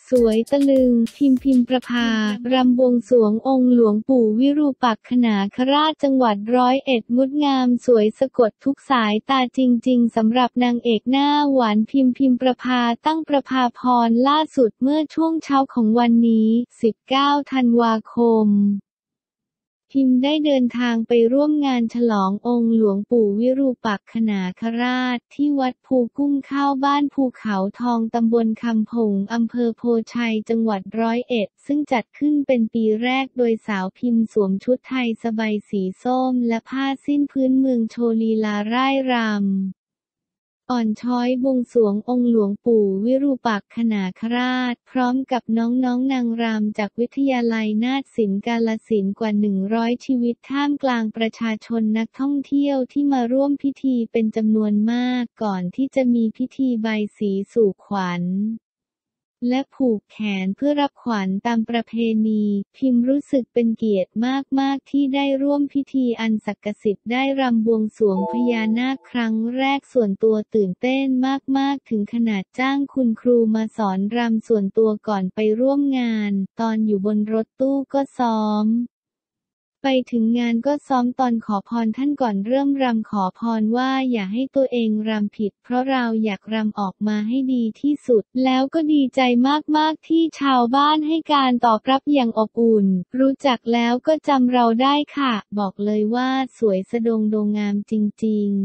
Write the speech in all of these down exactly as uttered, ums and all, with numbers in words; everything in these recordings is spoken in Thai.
สวยตะลึง พิมพิมประภารำบวงสรวงองค์หลวงปู่วิรูปักขนากราชจังหวัดร้อยเอ็ดงดงามสวยสะกดทุกสายตาจริงๆสำหรับนางเอกหน้าหวานพิมพิมประภาตั้งประภาพรล่าสุดเมื่อช่วงเช้าของวันนี้ สิบเก้า ธันวาคมพิมได้เดินทางไปร่วมงานฉลององค์หลวงปู่วิรูปักขนากราชที่วัดภูกุ้งข้าวบ้านภูเขาทองตำบลคำผงอำเภอโพชัยจังหวัดร้อยเอ็ดซึ่งจัดขึ้นเป็นปีแรกโดยสาวพิมสวมชุดไทยสบายสีส้มและผ้าสิ้นพื้นเมืองโชว์ลีลาร่ายรำอ่อนช้อยบวงสรวงองค์หลวงปู่วิรูปักขนากราชพร้อมกับน้องๆ น, นางรำจากวิทยาลัยนาฏศิลป์กาฬสินธุ์กว่าหนึ่งร้อยชีวิตท่ามกลางประชาชนนักท่องเที่ยวที่มาร่วมพิธีเป็นจำนวนมากก่อนที่จะมีพิธีใบายสีสู่ขวัญและผูกแขนเพื่อรับขวัญตามประเพณีพิมรู้สึกเป็นเกียรติมากๆที่ได้ร่วมพิธีอันศักดิ์สิทธิ์ได้รำบวงสรวงพญานาคครั้งแรกส่วนตัวตื่นเต้นมากๆถึงขนาดจ้างคุณครูมาสอนรำส่วนตัวก่อนไปร่วมงานตอนอยู่บนรถตู้ก็ซ้อมไปถึงงานก็ซ้อมตอนขอพรท่านก่อนเริ่มรำขอพรว่าอย่าให้ตัวเองรำผิดเพราะเราอยากรำออกมาให้ดีที่สุดแล้วก็ดีใจมากๆที่ชาวบ้านให้การตอบรับอย่างอบอุ่นรู้จักแล้วก็จำเราได้ค่ะบอกเลยว่าสวยสะดงโดงามจริงๆ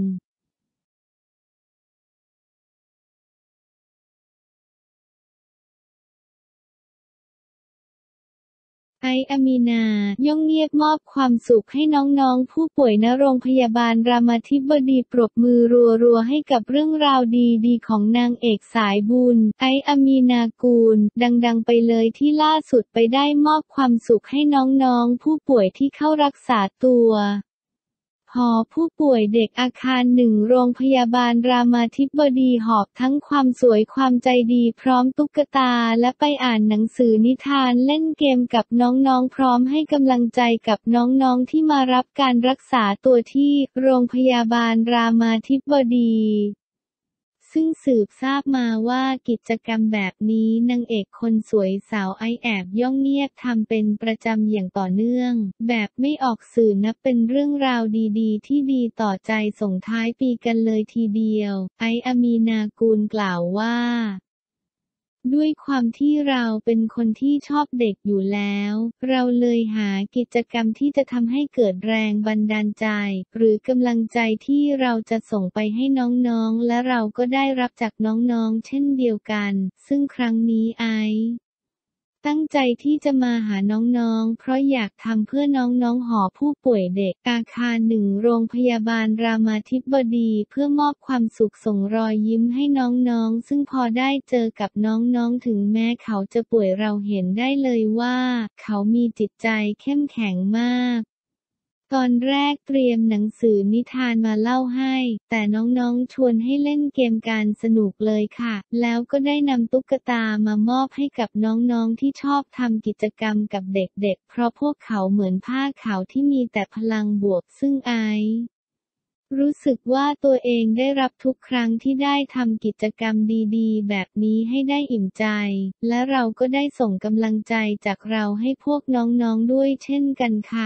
ไอซ์ อามีนา ย่องเงียบมอบความสุขให้น้องๆผู้ป่วยณโรงพยาบาลรามาธิบดีปรบมือรัวๆให้กับเรื่องราวดีๆของนางเอกสายบุญ ไอซ์ อามีนากูล ดังๆไปเลยที่ล่าสุดไปได้มอบความสุขให้น้องๆผู้ป่วยที่เข้ารักษาตัวหอผู้ป่วยเด็กอาคารหนึ่งโรงพยาบาลรามาธิบดีหอบทั้งความสวยความใจดีพร้อมตุ๊กตาและไปอ่านหนังสือนิทานเล่นเกมกับน้องๆพร้อมให้กำลังใจกับน้องๆที่มารับการรักษาตัวที่โรงพยาบาลรามาธิบดีซึ่งสืบทราบมาว่ากิจกรรมแบบนี้นางเอกคนสวยสาวไอแอบย่องเงียบทำเป็นประจำอย่างต่อเนื่องแบบไม่ออกสื่อนับเป็นเรื่องราวดีๆที่ดีต่อใจส่งท้ายปีกันเลยทีเดียวไอซ์ อามีนากูลกล่าวว่าด้วยความที่เราเป็นคนที่ชอบเด็กอยู่แล้วเราเลยหากิจกรรมที่จะทำให้เกิดแรงบันดาลใจหรือกำลังใจที่เราจะส่งไปให้น้องๆและเราก็ได้รับจากน้องๆเช่นเดียวกันซึ่งครั้งนี้ไอซ์ตั้งใจที่จะมาหาน้องๆเพราะอยากทำเพื่อน้องๆหอผู้ป่วยเด็กอาคารหนึ่งโรงพยาบาลรามาธิบดีเพื่อมอบความสุขส่งรอยยิ้มให้น้องๆซึ่งพอได้เจอกับน้องๆถึงแม้เขาจะป่วยเราเห็นได้เลยว่าเขามีจิตใจเข้มแข็งมากตอนแรกเตรียมหนังสือนิทานมาเล่าให้แต่น้องๆชวนให้เล่นเกมการสนุกเลยค่ะแล้วก็ได้นำตุ๊กตามามอบให้กับน้องๆที่ชอบทำกิจกรรมกับเด็กๆเพราะพวกเขาเหมือนผ้าขาวที่มีแต่พลังบวกซึ่งไอซ์รู้สึกว่าตัวเองได้รับทุกครั้งที่ได้ทำกิจกรรมดีๆแบบนี้ให้ได้อิ่มใจและเราก็ได้ส่งกำลังใจจากเราให้พวกน้องๆด้วยเช่นกันค่ะ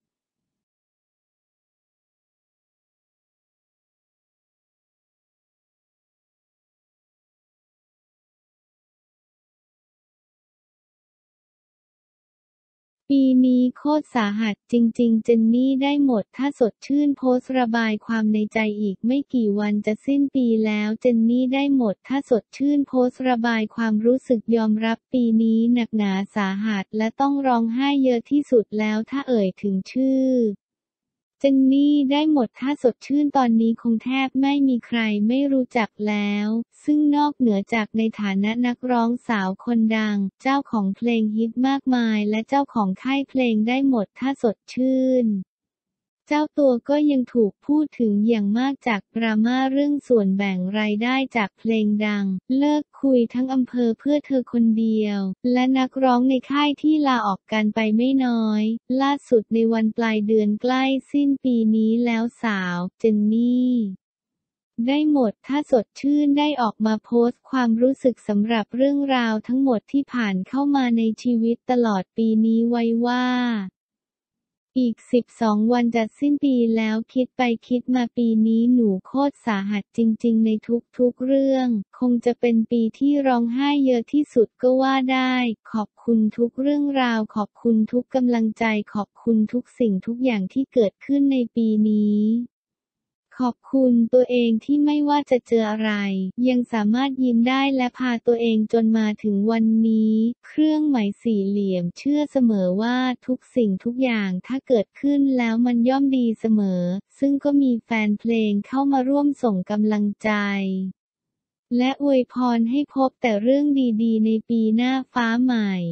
ปีนี้โคตรสาหัสจริงๆเจนนี่ได้หมดถ้าสดชื่นโพสต์ระบายความในใจอีกไม่กี่วันจะสิ้นปีแล้วเจนนี่ได้หมดถ้าสดชื่นโพสต์ระบายความรู้สึกยอมรับปีนี้หนักหนาสาหัสและต้องร้องไห้เยอะที่สุดแล้วถ้าเอ่ยถึงชื่อเจนนี่ได้หมดถ้าสดชื่นตอนนี้คงแทบไม่มีใครไม่รู้จักแล้วซึ่งนอกเหนือจากในฐานะนักร้องสาวคนดังเจ้าของเพลงฮิตมากมายและเจ้าของค่ายเพลงได้หมดถ้าสดชื่นเจ้าตัวก็ยังถูกพูดถึงอย่างมากจากดราม่าเรื่องส่วนแบ่งรายได้จากเพลงดังเลิกคุยทั้งอำเภอเพื่อเธอคนเดียวและนักร้องในค่ายที่ลาออกกันไปไม่น้อยล่าสุดในวันปลายเดือนใกล้สิ้นปีนี้แล้วสาวเจนนี่ได้หมดถ้าสดชื่นได้ออกมาโพสต์ความรู้สึกสำหรับเรื่องราวทั้งหมดที่ผ่านเข้ามาในชีวิตตลอดปีนี้ไว้ว่าอีกสิบสองวันจะสิ้นปีแล้วคิดไปคิดมาปีนี้หนูโคตรสาหัสจริงๆในทุกๆเรื่องคงจะเป็นปีที่ร้องไห้เยอะที่สุดก็ว่าได้ขอบคุณทุกเรื่องราวขอบคุณทุกกำลังใจขอบคุณทุกสิ่งทุกอย่างที่เกิดขึ้นในปีนี้ขอบคุณตัวเองที่ไม่ว่าจะเจออะไรยังสามารถยิ้มได้และพาตัวเองจนมาถึงวันนี้เครื่องหมายสี่เหลี่ยมเชื่อเสมอว่าทุกสิ่งทุกอย่างถ้าเกิดขึ้นแล้วมันย่อมดีเสมอซึ่งก็มีแฟนเพลงเข้ามาร่วมส่งกำลังใจและอวยพรให้พบแต่เรื่องดีๆในปีหน้าฟ้าใหม่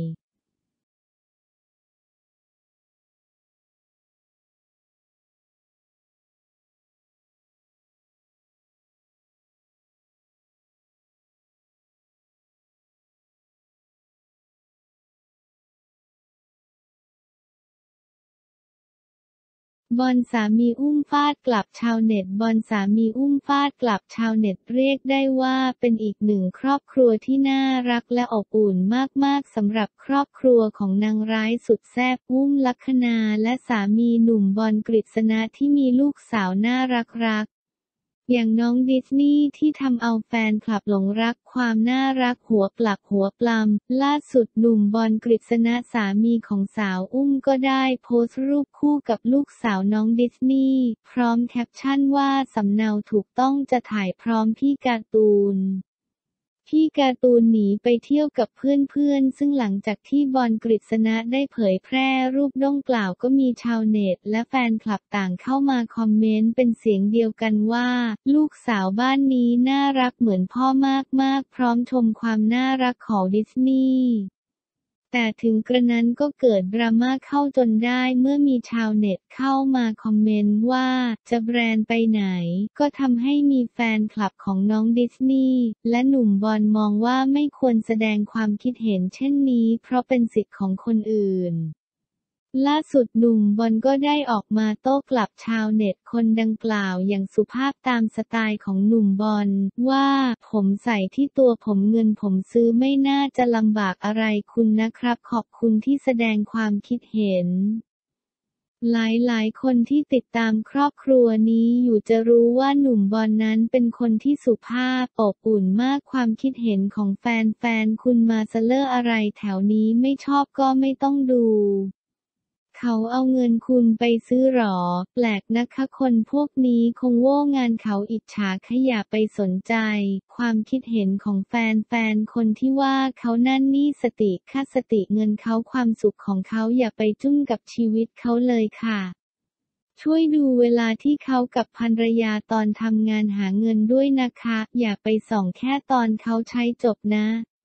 บอลสามีอุ้มฟาดกลับชาวเน็ตบอลสามีอุ้มฟาดกลับชาวเน็ตเรียกได้ว่าเป็นอีกหนึ่งครอบครัวที่น่ารักและอบอุ่นมากๆสำหรับครอบครัวของนางร้ายสุดแซ่บอุ้มลักขณาและสามีหนุ่มบอลกฤษณะที่มีลูกสาวน่ารักๆอย่างน้องดิสนีย์ที่ทำเอาแฟนคลับหลงรักความน่ารักหัวปลักหัวปลำล่าสุดหนุ่มบอลกฤษณะสามีของสาวอุ้มก็ได้โพสต์รูปคู่กับลูกสาวน้องดิสนีย์พร้อมแคปชั่นว่าสำเนาถูกต้องจะถ่ายพร้อมพี่การ์ตูนพี่การ์ตูนหนีไปเที่ยวกับเพื่อนๆซึ่งหลังจากที่บอลกฤษณะได้เผยแพร่รูปดังกล่าวก็มีชาวเน็ตและแฟนคลับต่างเข้ามาคอมเมนต์เป็นเสียงเดียวกันว่าลูกสาวบ้านนี้น่ารักเหมือนพ่อมากๆพร้อมชมความน่ารักของดิสนีย์แต่ถึงกระนั้นก็เกิดดราม่าเข้าจนได้เมื่อมีชาวเน็ตเข้ามาคอมเมนต์ว่าจะแบรนด์ไปไหนก็ทำให้มีแฟนคลับของน้องดิสนีย์และหนุ่มบอลมองว่าไม่ควรแสดงความคิดเห็นเช่นนี้เพราะเป็นสิทธิ์ของคนอื่นล่าสุดหนุ่มบอลก็ได้ออกมาโต้กลับชาวเน็ตคนดังกล่าวอย่างสุภาพตามสไตล์ของหนุ่มบอลว่าผมใส่ที่ตัวผมเงินผมซื้อไม่น่าจะลำบากอะไรคุณนะครับขอบคุณที่แสดงความคิดเห็นหลายๆคนที่ติดตามครอบครัวนี้อยู่จะรู้ว่าหนุ่มบอลนั้นเป็นคนที่สุภาพอบอุ่นมากความคิดเห็นของแฟนๆคุณมาสเลอร์อะไรแถวนี้ไม่ชอบก็ไม่ต้องดูเขาเอาเงินคุณไปซื้อหรอแปลกนะคะคนพวกนี้คงโง่งานเขาอิจฉาขยะไปสนใจความคิดเห็นของแฟนๆคนที่ว่าเขานั่นนี่สติค่าสติเงินเขาความสุขของเขาอย่าไปจุ้งกับชีวิตเขาเลยค่ะช่วยดูเวลาที่เขากับภรรยาตอนทำงานหาเงินด้วยนะคะอย่าไปส่องแค่ตอนเขาใช้จบนะ